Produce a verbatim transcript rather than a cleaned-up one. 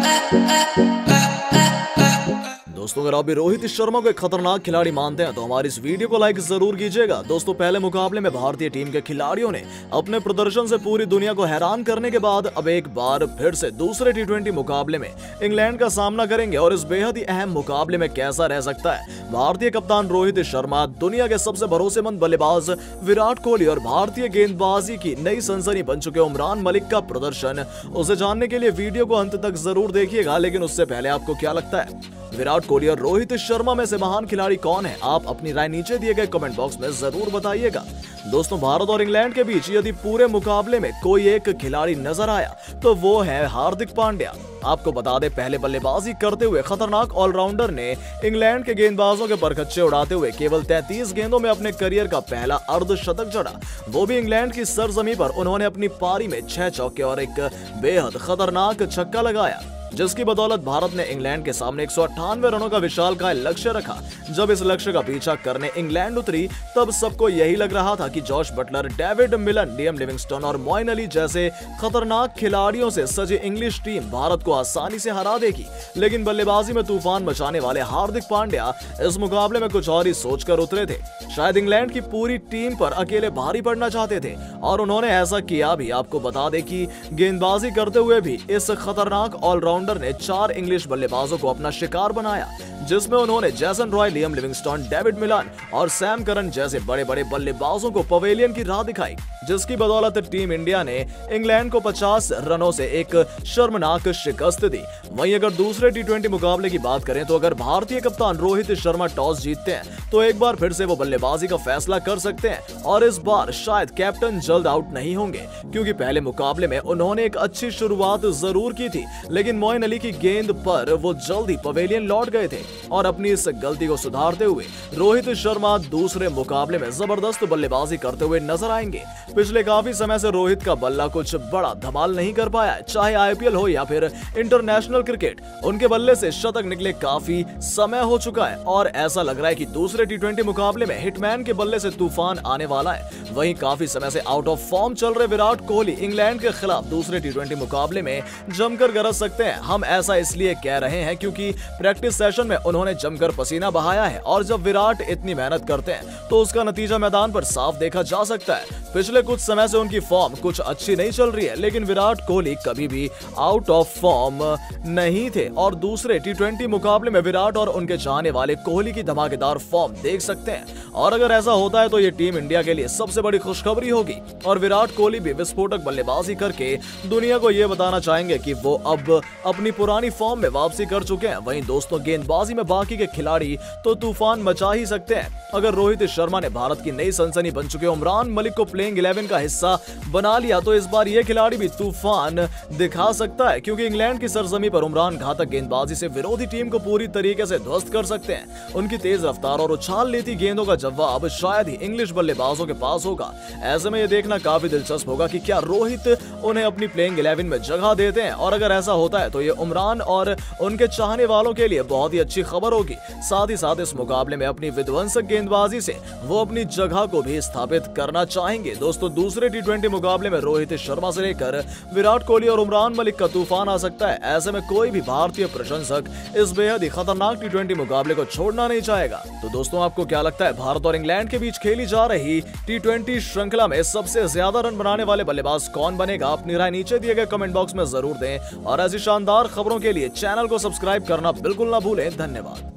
दोस्तों, अगर आप भी रोहित शर्मा को एक खतरनाक खिलाड़ी मानते हैं तो हमारी इस वीडियो को लाइक जरूर कीजिएगा। दोस्तों, पहले मुकाबले में भारतीय टीम के खिलाड़ियों ने अपने प्रदर्शन से पूरी दुनिया को हैरान करने के बाद अब एक बार फिर से दूसरे टी ट्वेंटी मुकाबले में इंग्लैंड का सामना करेंगे। और इस बेहद ही अहम मुकाबले में कैसा रह सकता है भारतीय कप्तान रोहित शर्मा, दुनिया के सबसे भरोसेमंद बल्लेबाज विराट कोहली और भारतीय गेंदबाजी की नई सनसनी बन चुके उमरान मलिक का प्रदर्शन, उसे जानने के लिए वीडियो को अंत तक जरूर देखिएगा। लेकिन उससे पहले आपको क्या लगता है विराट कोहली और रोहित शर्मा में से महान खिलाड़ी कौन है? आप अपनी राय नीचे दिए गए कमेंट बॉक्स में जरूर बताइएगा। दोस्तों, भारत और इंग्लैंड के बीच यदि पूरे मुकाबले में कोई एक खिलाड़ी नजर आया तो वो है हार्दिक पांड्या। आपको बता दें, पहले बल्लेबाजी करते हुए खतरनाक ऑलराउंडर ने इंग्लैंड के गेंदबाजों के परखच्चे उड़ाते हुए केवल तैंतीस गेंदों में अपने करियर का पहला अर्धशतक जड़ा, वो भी इंग्लैंड की सरजमी पर। उन्होंने अपनी पारी में छह चौके और एक बेहद खतरनाक छक्का लगाया, जिसकी बदौलत भारत ने इंग्लैंड के सामने एक सौ अट्ठानवे रनों का विशालकाय लक्ष्य रखा। जब इस लक्ष्य का पीछा करने इंग्लैंड उतरी तब सबको यही लग रहा था कि Jos Buttler, David Malan, Liam Livingstone और मोइन अली जैसे खतरनाक खिलाड़ियों से सजी इंग्लिश टीम भारत को आसानी से हरा देगी। लेकिन बल्लेबाजी में तूफान मचाने वाले हार्दिक पांड्या इस मुकाबले में कुछ और ही सोचकर उतरे थे। शायद इंग्लैंड की पूरी टीम पर अकेले भारी पड़ना चाहते थे और उन्होंने ऐसा किया भी। आपको बता दें कि गेंदबाजी करते हुए भी इस खतरनाक ऑलराउंडर ने चार इंग्लिश बल्लेबाजों को अपना शिकार बनाया, जिसमें उन्होंने Jason Roy, Liam Livingstone, David Malan और सैम करन जैसे बड़े बड़े बल्लेबाजों को पवेलियन की राह दिखाई, जिसकी बदौलत टीम इंडिया ने इंग्लैंड को पचास रनों से एक शर्मनाक शिकस्त दी। वहीं अगर दूसरे टी ट्वेंटी मुकाबले की बात करें तो अगर भारतीय कप्तान रोहित शर्मा टॉस जीतते हैं तो एक बार फिर से वो बल्लेबाजी का फैसला कर सकते हैं। और इस बार शायद कैप्टन जल्द आउट नहीं होंगे, क्योंकि पहले मुकाबले में उन्होंने एक अच्छी शुरुआत जरूर की थी, लेकिन मोइन अली की गेंद पर वो जल्द ही पवेलियन लौट गए थे। और अपनी इस गलती को सुधारते हुए रोहित शर्मा दूसरे मुकाबले में जबरदस्त बल्लेबाजी करते हुए नजर आएंगे। पिछले काफी समय से रोहित का बल्ला कुछ बड़ा धमाल नहीं कर पाया, चाहे आईपीएल हो या फिर इंटरनेशनल क्रिकेट। उनके बल्ले से शतक निकले काफी समय हो चुका है और ऐसा लग रहा है कि दूसरे टी ट्वेंटी मुकाबले में हिटमैन के बल्ले से तूफान आने वाला है। वहीं काफी समय से आउट ऑफ फॉर्म चल रहे विराट कोहली इंग्लैंड के खिलाफ दूसरे टी ट्वेंटी मुकाबले में जमकर गरज सकते हैं। हम ऐसा इसलिए कह रहे हैं क्योंकि प्रैक्टिस सेशन में उन्होंने जमकर पसीना बहाया है और जब विराट इतनी मेहनत करते हैं तो उसका नतीजा मैदान पर साफ देखा जा सकता है। पिछले कुछ समय से उनकी फॉर्म कुछ अच्छी नहीं चल रही है, लेकिन विराट कोहली कभी भी आउट ऑफ फॉर्म नहीं थे और दूसरे टी ट्वेंटी मुकाबले में विराट और उनके चाहने वाले कोहली की धमाकेदार फॉर्म देख सकते हैं। और अगर ऐसा होता है तो ये टीम इंडिया के लिए सबसे बड़ी खुशखबरी होगी और विराट कोहली भी विस्फोटक बल्लेबाजी करके दुनिया को ये बताना चाहेंगे कि वो अब अपनी पुरानी फॉर्म में वापसी कर चुके हैं। वहीं दोस्तों, गेंदबाजी में बाकी के खिलाड़ी तो तूफान मचा ही सकते हैं। अगर रोहित शर्मा ने भारत की नई सनसनी बन चुके उमरान मलिक को प्लेइंग इलेवन का हिस्सा बना लिया तो इस बार ये खिलाड़ी भी तूफान दिखा सकता है, क्योंकि इंग्लैंड की सरजमी पर उमरान घातक गेंदबाजी से विरोधी टीम को पूरी तरीके से ध्वस्त कर सकते हैं। उनकी तेज रफ्तार और उछाल लेती गेंदों का जवाब शायद ही इंग्लिश बल्लेबाजों के पास होगा। ऐसे में यह देखना काफी दिलचस्प होगा कि क्या रोहित उन्हें अपनी प्लेइंग इलेवन में जगह देते हैं, और अगर ऐसा होता है तो ये उमरान और उनके चाहने वालों के लिए बहुत ही अच्छी खबर होगी। साथ ही साथ इस मुकाबले में अपनी विध्वंसक गेंदबाजी से वो अपनी जगह को भी स्थापित करना चाहेंगे। दोस्तों, दूसरे टी ट्वेंटी मुकाबले में रोहित शर्मा से लेकर विराट कोहली और उमरान मलिक का तूफान आ सकता है। ऐसे में कोई भी भारतीय प्रशंसक इस बेहद ही खतरनाक टी ट्वेंटी मुकाबले को छोड़ना नहीं चाहेगा। तो दोस्तों, आपको क्या लगता है भारत और इंग्लैंड के बीच खेली जा रही टी ट्वेंटी श्रृंखला में सबसे ज्यादा रन बनाने वाले बल्लेबाज कौन बनेगा? अपनी राय नीचे दिए गए कमेंट बॉक्स में जरूर दें और ऐसी शानदार खबरों के लिए चैनल को सब्सक्राइब करना बिल्कुल ना भूलें। धन्यवाद।